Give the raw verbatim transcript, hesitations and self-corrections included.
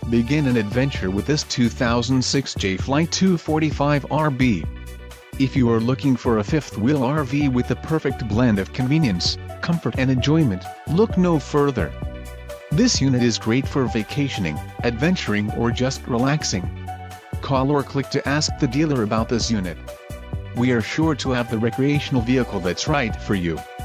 Begin an adventure with this two thousand six Jayco two forty-five R B. If you are looking for a fifth-wheel R V with the perfect blend of convenience, comfort and enjoyment, look no further. This unit is great for vacationing, adventuring or just relaxing. Call or click to ask the dealer about this unit. We are sure to have the recreational vehicle that's right for you.